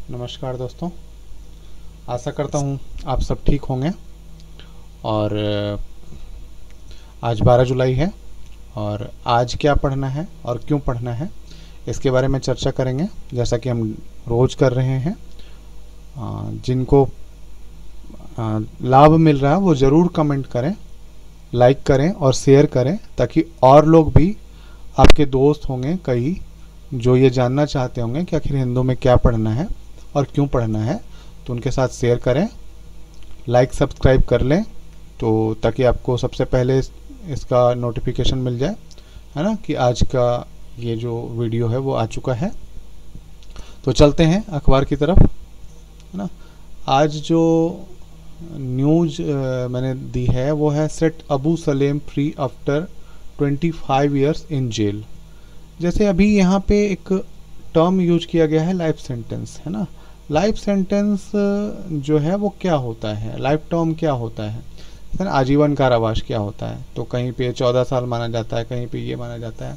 नमस्कार दोस्तों। आशा करता हूँ आप सब ठीक होंगे। और आज 12 जुलाई है और आज क्या पढ़ना है और क्यों पढ़ना है इसके बारे में चर्चा करेंगे, जैसा कि हम रोज़ कर रहे हैं। जिनको लाभ मिल रहा है वो ज़रूर कमेंट करें, लाइक करें और शेयर करें, ताकि और लोग भी, आपके दोस्त होंगे कई जो ये जानना चाहते होंगे कि आखिर हिंदू में क्या पढ़ना है और क्यों पढ़ना है, तो उनके साथ शेयर करें, लाइक सब्सक्राइब कर लें, तो ताकि आपको सबसे पहले इसका नोटिफिकेशन मिल जाए, है ना, कि आज का ये जो वीडियो है वो आ चुका है। तो चलते हैं अखबार की तरफ, है ना। आज जो न्यूज़ मैंने दी है वो है set Abu Salem free after 25 years in jail. जैसे अभी यहाँ पे एक टर्म यूज किया गया है लाइफ सेंटेंस, है ना। लाइफ सेंटेंस जो है वो क्या होता है, लाइफ टर्म क्या होता है ना, आजीवन कारावास क्या होता है। तो कहीं पे 14 साल माना जाता है, कहीं पे ये माना जाता है।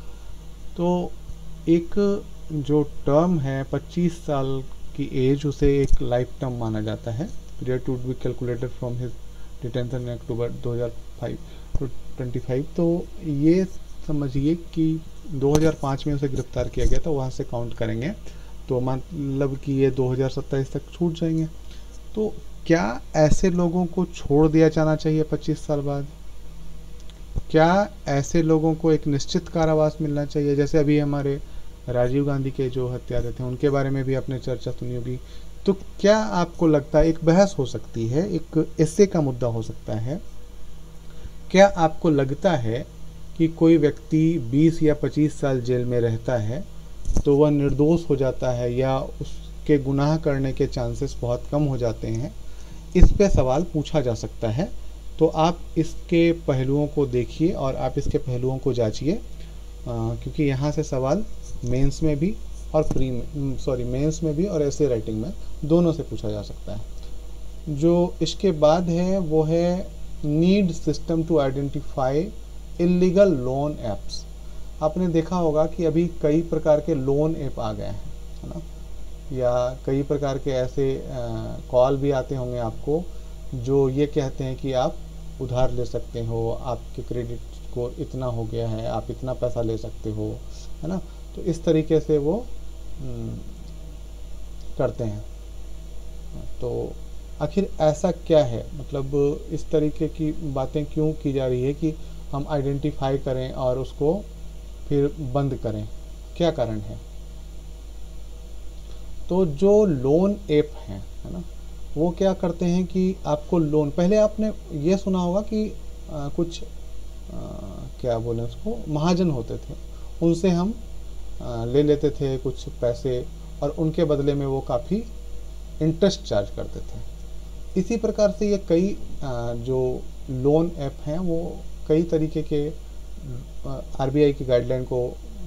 तो एक जो टर्म है 25 साल की एज, उसे एक लाइफ टर्म माना जाता है। Period to be calculated from his detention in October 2005 to 25। तो ये समझिए कि 2005 में उसे गिरफ्तार किया गया था, वहाँ से काउंट करेंगे तो मतलब कि ये 2027 तक छूट जाएंगे। तो क्या ऐसे लोगों को छोड़ दिया जाना चाहिए 25 साल बाद? क्या ऐसे लोगों को एक निश्चित कारावास मिलना चाहिए? जैसे अभी हमारे राजीव गांधी के जो हत्यारे थे उनके बारे में भी आपने चर्चा सुनी होगी। तो क्या आपको लगता है, एक बहस हो सकती है, एक एस्से का मुद्दा हो सकता है, क्या आपको लगता है कि कोई व्यक्ति 20 या 25 साल जेल में रहता है तो वह निर्दोष हो जाता है या उसके गुनाह करने के चांसेस बहुत कम हो जाते हैं? इस पे सवाल पूछा जा सकता है। तो आप इसके पहलुओं को देखिए और आप इसके पहलुओं को जांचिए, क्योंकि यहाँ से सवाल मेंस में भी और मेंस में भी और ऐसे राइटिंग में दोनों से पूछा जा सकता है। जो इसके बाद है वो है need system to identify illegal loan apps. आपने देखा होगा कि अभी कई प्रकार के लोन ऐप आ गए हैं, है ना, या कई प्रकार के ऐसे कॉल भी आते होंगे आपको जो ये कहते हैं कि आप उधार ले सकते हो, आपके क्रेडिट स्कोर इतना हो गया है, आप इतना पैसा ले सकते हो, है ना। तो इस तरीके से वो करते हैं। तो आखिर ऐसा क्या है, मतलब इस तरीके की बातें क्यों की जा रही है कि हम आइडेंटिफाई करें और उसको फिर बंद करें? क्या कारण है? तो जो लोन ऐप हैं, है ना, वो क्या करते हैं कि आपको लोन, पहले आपने ये सुना होगा कि कुछ क्या बोलें उसको, महाजन होते थे, उनसे हम ले लेते थे कुछ पैसे और उनके बदले में वो काफ़ी इंटरेस्ट चार्ज करते थे। इसी प्रकार से ये कई जो लोन ऐप हैं वो कई तरीके के आरबीआई की गाइडलाइन को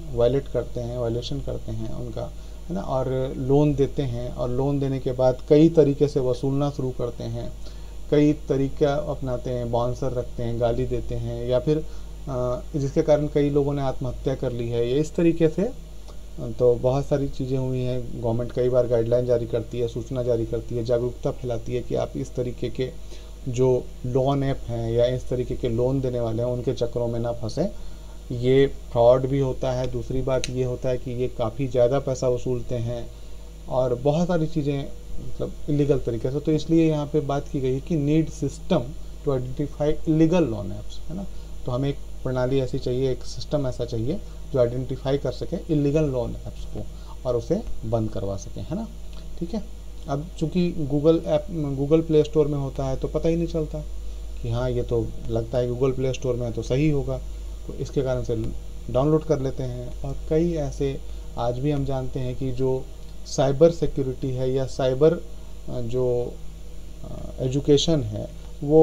वायलेशन करते हैं उनका, है ना, और लोन देते हैं और लोन देने के बाद कई तरीके से वसूलना शुरू करते हैं, कई तरीका अपनाते हैं, बाउंसर रखते हैं, गाली देते हैं, या फिर जिसके कारण कई लोगों ने आत्महत्या कर ली है। ये इस तरीके से तो बहुत सारी चीज़ें हुई हैं। गवर्नमेंट कई बार गाइडलाइन जारी करती है, सूचना जारी करती है, जागरूकता फैलाती है कि आप इस तरीके के जो लोन ऐप हैं या इस तरीके के लोन देने वाले हैं उनके चक्करों में ना फंसें। ये फ्रॉड भी होता है। दूसरी बात ये होता है कि ये काफ़ी ज़्यादा पैसा वसूलते हैं और बहुत सारी चीज़ें मतलब इलीगल तरीके से। तो इसलिए यहाँ पे बात की गई है कि need system to identify illegal loan apps, है ना। तो हमें एक प्रणाली ऐसी चाहिए, एक सिस्टम ऐसा चाहिए जो आइडेंटिफाई कर सके इलीगल लोन ऐप्स को और उसे बंद करवा सकें, है ना। ठीक है। अब चूंकि गूगल प्ले स्टोर में होता है तो पता ही नहीं चलता कि हाँ ये तो लगता है गूगल प्ले स्टोर में है तो सही होगा, तो इसके कारण से डाउनलोड कर लेते हैं। और कई ऐसे आज भी हम जानते हैं कि जो साइबर सिक्योरिटी है या साइबर जो एजुकेशन है वो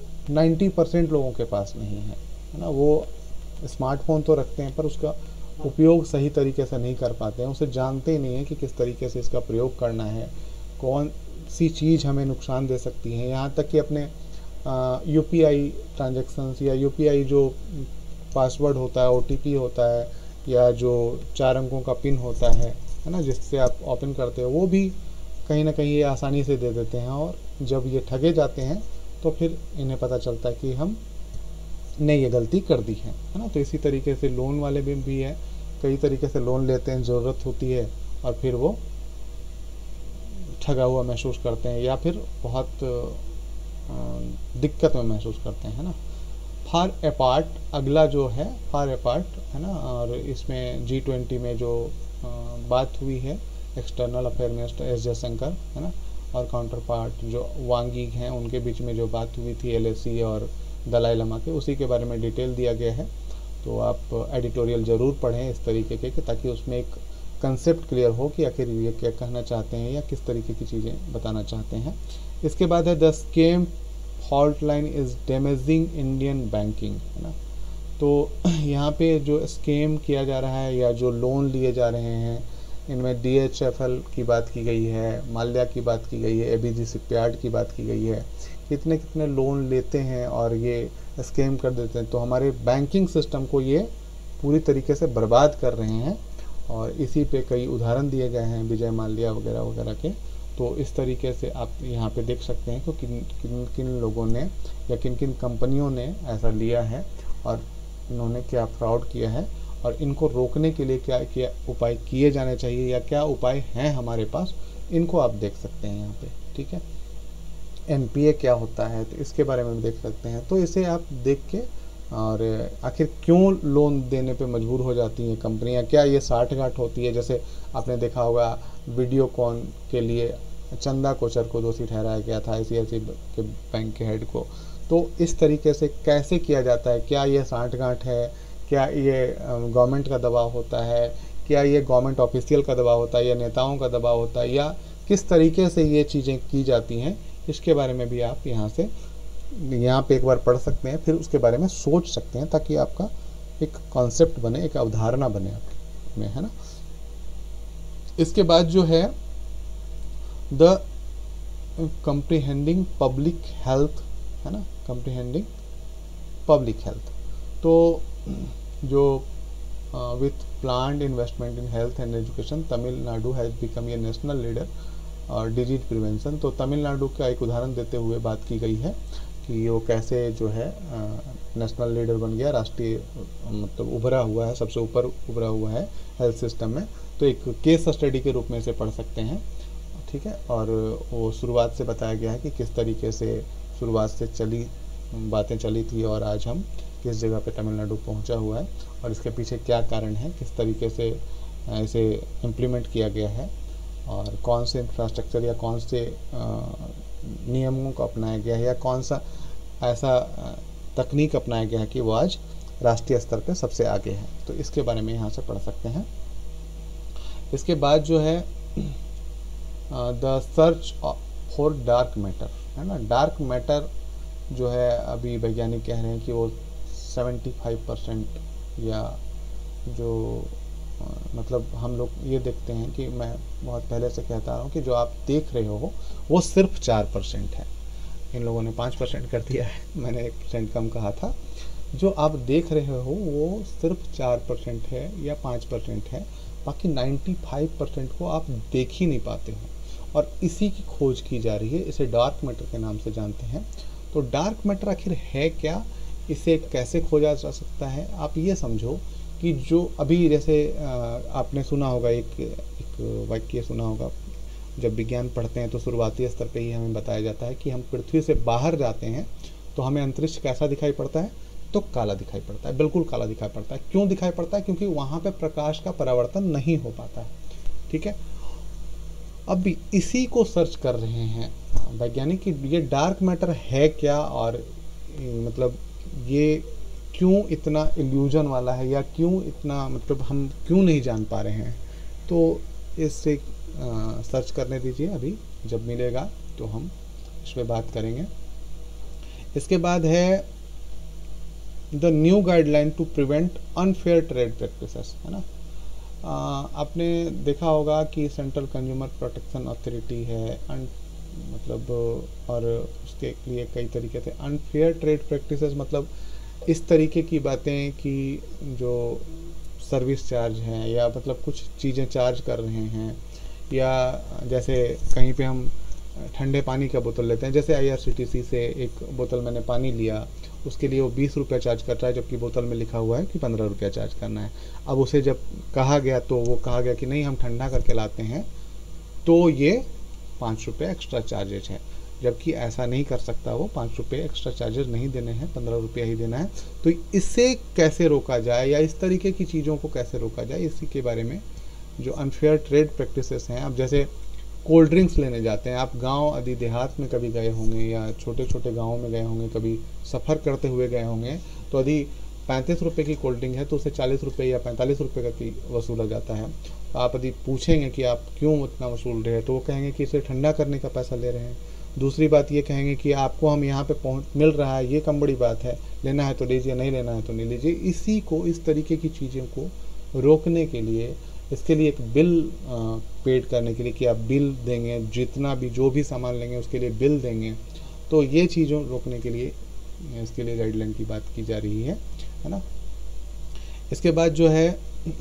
90% लोगों के पास नहीं है ना। वो स्मार्टफोन तो रखते हैं पर उसका उपयोग सही तरीके से नहीं कर पाते हैं, उसे जानते ही नहीं है कि किस तरीके से इसका प्रयोग करना है, कौन सी चीज़ हमें नुकसान दे सकती है। यहाँ तक कि अपने यूपीआई ट्रांजैक्शंस या यूपीआई जो पासवर्ड होता है, ओटीपी होता है, या जो 4 अंकों का पिन होता है ना, जिससे आप ओपन करते हो, वो भी कहीं ना कहीं ये आसानी से दे देते हैं, और जब ये ठगे जाते हैं तो फिर इन्हें पता चलता है कि हमने ये गलती कर दी है ना। तो इसी तरीके से लोन वाले भी है, कई तरीके से लोन लेते हैं, ज़रूरत होती है और फिर वो ठगा हुआ महसूस करते हैं या फिर बहुत दिक्कत में महसूस करते हैं, है ना। फार अपार्ट अगला जो है, फार अपार्ट है ना, और इसमें G20 में जो बात हुई है external affair minister S Jaishankar, है ना, और काउंटर पार्ट जो वांग यी हैं उनके बीच में जो बात हुई थी LAC और दलाई लामा के, उसी के बारे में डिटेल दिया गया है। तो आप एडिटोरियल ज़रूर पढ़ें इस तरीके के, ताकि उसमें एक कंसेप्ट क्लियर हो कि आखिर ये क्या कहना चाहते हैं या किस तरीके की चीज़ें बताना चाहते हैं। इसके बाद है the scam fault line is damaging Indian banking, है ना। तो यहाँ पे जो स्कैम किया जा रहा है या जो लोन लिए जा रहे हैं, इनमें DHFL की बात की गई है, माल्या की बात की गई है, ABG शिपयार्ड की बात की गई है, कितने कितने लोन लेते हैं और ये स्कैम कर देते हैं। तो हमारे बैंकिंग सिस्टम को ये पूरी तरीके से बर्बाद कर रहे हैं, और इसी पे कई उदाहरण दिए गए हैं विजय माल्या वगैरह वगैरह के। तो इस तरीके से आप यहाँ पे देख सकते हैं कि किन किन लोगों ने या किन किन कंपनियों ने ऐसा लिया है और इन्होंने क्या फ्रॉड किया है, और इनको रोकने के लिए क्या क्या उपाय किए जाने चाहिए या क्या उपाय हैं हमारे पास, इनको आप देख सकते हैं यहाँ पे, ठीक है। NPA क्या होता है तो इसके बारे में भी देख सकते हैं। तो इसे आप देख के, और आखिर क्यों लोन देने पे मजबूर हो जाती हैं कंपनियां, क्या ये साठगांठ होती है। जैसे आपने देखा होगा वीडियोकॉन के लिए चंदा कोचर को दोषी ठहराया गया था, ICICI के बैंक के हेड को। तो इस तरीके से कैसे किया जाता है, क्या ये साठगांठ है, क्या ये गवर्नमेंट का दबाव होता है, क्या ये गवर्नमेंट ऑफिशियल का दबाव होता है या नेताओं का दबाव होता है, या किस तरीके से ये चीज़ें की जाती हैं, इसके बारे में भी आप यहाँ पे एक बार पढ़ सकते हैं, फिर उसके बारे में सोच सकते हैं, ताकि आपका एक कॉन्सेप्ट बने, एक अवधारणा बने आपके में, है ना। इसके बाद जो है द कम्प्रीहेंडिंग पब्लिक हेल्थ, है ना, कम्प्रीहेंडिंग पब्लिक हेल्थ। तो जो with planned investment in health and education Tamil Nadu has become a national leader और डिजीज प्रिवेंशन। तो तमिलनाडु का एक उदाहरण देते हुए बात की गई है कि वो कैसे जो है नेशनल लीडर बन गया, राष्ट्रीय मतलब उभरा हुआ है, सबसे ऊपर उभरा हुआ है हेल्थ सिस्टम में। तो एक केस स्टडी के रूप में इसे पढ़ सकते हैं, ठीक है। और वो शुरुआत से बताया गया है कि किस तरीके से शुरुआत से बातें चली थी और आज हम किस जगह पे तमिलनाडु पहुंचा हुआ है, और इसके पीछे क्या कारण है, किस तरीके से इसे इम्प्लीमेंट किया गया है, और कौन से इंफ्रास्ट्रक्चर या कौन से नियमों को अपनाया गया है, या कौन सा ऐसा तकनीक अपनाया गया है कि वो आज राष्ट्रीय स्तर पे सबसे आगे है। तो इसके बारे में यहाँ से पढ़ सकते हैं। इसके बाद जो है the search for dark matter, है ना। डार्क मैटर जो है अभी वैज्ञानिक कह रहे हैं कि वो 75% या जो मतलब हम लोग ये देखते हैं कि मैं बहुत पहले से कहता रहा हूँ कि जो आप देख रहे हो वो सिर्फ 4% है। इन लोगों ने 5% कर दिया है, मैंने 1% कम कहा था। जो आप देख रहे हो वो सिर्फ 4% है या 5% है, बाकी 95% को आप देख ही नहीं पाते हो, और इसी की खोज की जा रही है। इसे डार्क मैटर के नाम से जानते हैं। तो डार्क मैटर आखिर है क्या, इसे कैसे खोजा जा सकता है। आप ये समझो कि जो अभी जैसे आपने सुना होगा एक वाक्य सुना होगा, जब विज्ञान पढ़ते हैं तो शुरुआती स्तर पे ही हमें बताया जाता है कि हम पृथ्वी से बाहर जाते हैं तो हमें अंतरिक्ष कैसा दिखाई पड़ता है, तो काला दिखाई पड़ता है, बिल्कुल काला दिखाई पड़ता है। क्यों दिखाई पड़ता है? क्योंकि वहाँ पे प्रकाश का परावर्तन नहीं हो पाता है, ठीक है। अब इसी को सर्च कर रहे हैं वैज्ञानिक कि ये डार्क मैटर है क्या, और मतलब ये क्यों इतना इल्यूजन वाला है, या क्यों इतना मतलब हम क्यों नहीं जान पा रहे हैं। तो इससे सर्च करने दीजिए, अभी जब मिलेगा तो हम इस पर बात करेंगे। इसके बाद है the new guideline to prevent unfair trade practices, है ना। आपने देखा होगा कि सेंट्रल कंज्यूमर प्रोटेक्शन अथॉरिटी है, मतलब और उसके लिए कई तरीके से अनफेयर ट्रेड प्रैक्टिसेस मतलब इस तरीके की बातें कि जो सर्विस चार्ज हैं या मतलब कुछ चीज़ें चार्ज कर रहे हैं, या जैसे कहीं पे हम ठंडे पानी का बोतल लेते हैं, जैसे IRCTC से एक बोतल मैंने पानी लिया, उसके लिए वो 20 रुपये चार्ज कर रहा है, जबकि बोतल में लिखा हुआ है कि 15 रुपया चार्ज करना है। अब उसे जब कहा गया तो वो कहा गया कि नहीं, हम ठंडा करके लाते हैं तो ये 5 रुपये एक्स्ट्रा चार्जेज है, जबकि ऐसा नहीं कर सकता वो। 5 रुपये एक्स्ट्रा चार्जेस नहीं देने हैं, 15 रुपया ही देना है। तो इससे कैसे रोका जाए या इस तरीके की चीज़ों को कैसे रोका जाए, इसी के बारे में जो अनफेयर ट्रेड प्रैक्टिसेस हैं। अब जैसे कोल्ड ड्रिंक्स लेने जाते हैं, आप गांव आदि देहात में कभी गए होंगे या छोटे छोटे गांवों में गए होंगे, कभी सफ़र करते हुए गए होंगे, तो यदि 35 रुपये की कोल्ड ड्रिंक है तो उसे 40 रुपये या 45 रुपये का की वसूला जाता है। तो आप यदि पूछेंगे कि आप क्यों उतना वसूल रहे हैं, तो वो कहेंगे कि इसे ठंडा करने का पैसा ले रहे हैं। दूसरी बात ये कहेंगे कि आपको हम यहाँ पे मिल रहा है, ये कम बड़ी बात है, लेना है तो लीजिए, नहीं लेना है तो नहीं लीजिए। इसी को, इस तरीके की चीज़ों को रोकने के लिए, इसके लिए एक बिल पेड करने के लिए कि आप बिल देंगे, जितना भी जो भी सामान लेंगे उसके लिए बिल देंगे, तो ये चीज़ों रोकने के लिए इसके लिए गाइडलाइन की बात की जा रही है ना। इसके बाद जो है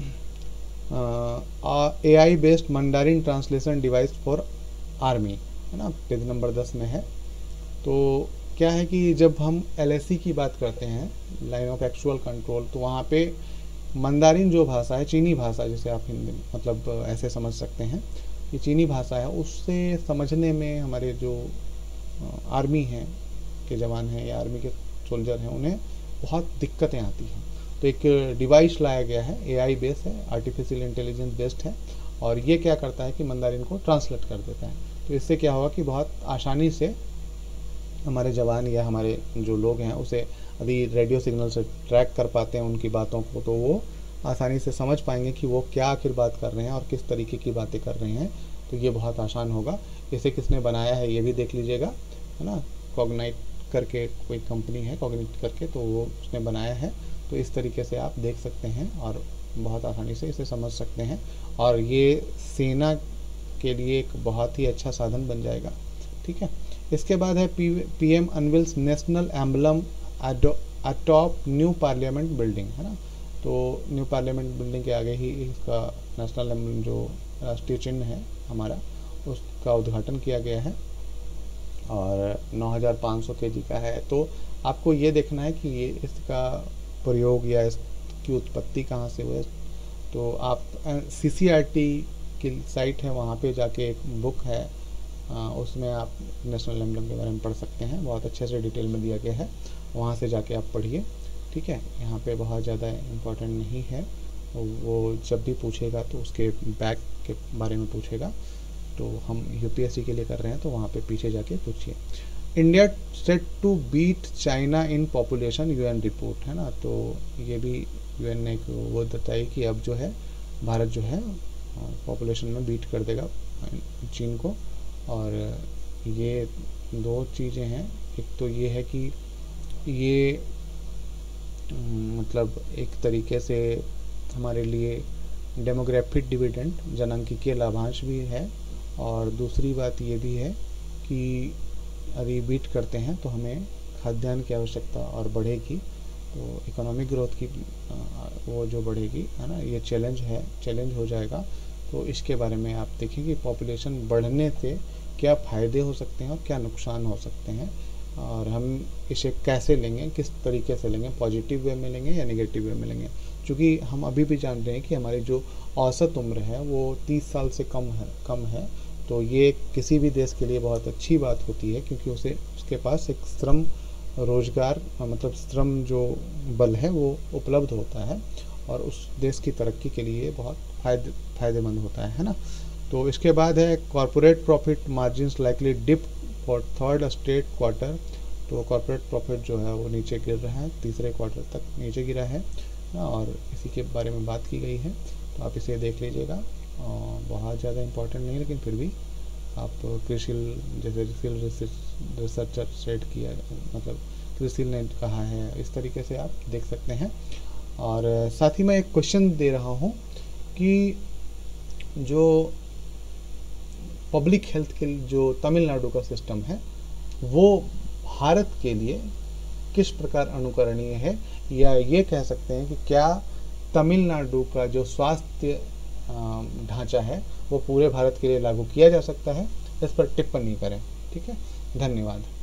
AI based Mandarin translation device for army, है ना, पेज नंबर 10 में है। तो क्या है कि जब हम LAC की बात करते हैं, लाइन ऑफ एक्चुअल कंट्रोल, तो वहाँ पे मंदारिन जो भाषा है, चीनी भाषा, जिसे आप हिंदी मतलब ऐसे समझ सकते हैं कि चीनी भाषा है, उससे समझने में हमारे जो आर्मी हैं के जवान हैं या आर्मी के सोल्जर हैं, उन्हें बहुत दिक्कतें आती हैं। तो एक डिवाइस लाया गया है, AI बेस्ड है, आर्टिफिशियल इंटेलिजेंस बेस्ड है, और ये क्या करता है कि मंदारिन को ट्रांसलेट कर देता है। तो इससे क्या होगा कि बहुत आसानी से हमारे जवान या हमारे जो लोग हैं उसे यदि रेडियो सिग्नल से ट्रैक कर पाते हैं उनकी बातों को, तो वो आसानी से समझ पाएंगे कि वो क्या आखिर बात कर रहे हैं और किस तरीके की बातें कर रहे हैं। तो ये बहुत आसान होगा। इसे किसने बनाया है ये भी देख लीजिएगा, है ना, कॉग्नाइट करके कोई कंपनी है, कॉग्निट करके, तो वो उसने बनाया है। तो इस तरीके से आप देख सकते हैं और बहुत आसानी से इसे समझ सकते हैं, और ये सेना के लिए एक बहुत ही अच्छा साधन बन जाएगा। ठीक है। इसके बाद है PM unveils national emblem atop new parliament building, है ना। तो न्यू पार्लियामेंट बिल्डिंग के आगे ही इसका नेशनल एम्बलम जो राष्ट्रीय चिन्ह है हमारा, उसका उद्घाटन किया गया है और 9500 kg का है। तो आपको ये देखना है कि ये इसका प्रयोग या इसकी उत्पत्ति कहाँ से हुई। तो आप CCRT की साइट है, वहाँ पे जाके एक बुक है, उसमें आप नेशनल एम्बलम के बारे में पढ़ सकते हैं, बहुत अच्छे से डिटेल में दिया गया है, वहाँ से जाके आप पढ़िए। ठीक है, यहाँ पे बहुत ज़्यादा इम्पोर्टेंट नहीं है, वो जब भी पूछेगा तो उसके बैक के बारे में पूछेगा। तो हम UPSC के लिए कर रहे हैं, तो वहाँ पे पीछे जाके पूछिए। India set to beat China in population, UN report, है ना। तो ये भी UN ने वो बताई कि अब जो है भारत जो है पॉपुलेशन में बीट कर देगा चीन को। और ये दो चीज़ें हैं, एक तो ये है कि ये मतलब एक तरीके से हमारे लिए डेमोग्राफिक डिविडेंड, जनांकीय लाभांश भी है, और दूसरी बात ये भी है कि यदि बीट करते हैं तो हमें खाद्यान्न की आवश्यकता और बढ़ेगी, तो इकोनॉमिक ग्रोथ की वो जो बढ़ेगी, है ना, ये चैलेंज हो जाएगा। तो इसके बारे में आप देखें कि पॉपुलेशन बढ़ने से क्या फ़ायदे हो सकते हैं और क्या नुकसान हो सकते हैं, और हम इसे कैसे लेंगे, किस तरीके से लेंगे, पॉजिटिव वे में लेंगे या नेगेटिव वे में लेंगे। क्योंकि हम अभी भी जान रहे हैं कि हमारी जो औसत उम्र है वो 30 साल से कम है। तो ये किसी भी देश के लिए बहुत अच्छी बात होती है, क्योंकि उसके पास एक श्रम रोजगार मतलब श्रम जो बल है वो उपलब्ध होता है, और उस देश की तरक्की के लिए बहुत फ़ायदेमंद होता है ना। तो इसके बाद है corporate profit margins likely dip for third straight quarter. तो कॉरपोरेट प्रॉफिट जो है वो नीचे गिर रहा है, तीसरे क्वार्टर तक नीचे गिरा है, और इसी के बारे में बात की गई है। तो आप इसे देख लीजिएगा, बहुत ज़्यादा इम्पोर्टेंट नहीं, लेकिन फिर भी आप क्रिसिल जैसे रिसर्चर सेट किया, मतलब क्रिसिल ने कहा है, इस तरीके से आप देख सकते हैं। और साथ ही मैं एक क्वेश्चन दे रहा हूँ कि जो पब्लिक हेल्थ के जो तमिलनाडु का सिस्टम है वो भारत के लिए किस प्रकार अनुकरणीय है, या ये कह सकते हैं कि क्या तमिलनाडु का जो स्वास्थ्य ढांचा है वो पूरे भारत के लिए लागू किया जा सकता है, इस पर टिप्पणी करें। ठीक है, धन्यवाद।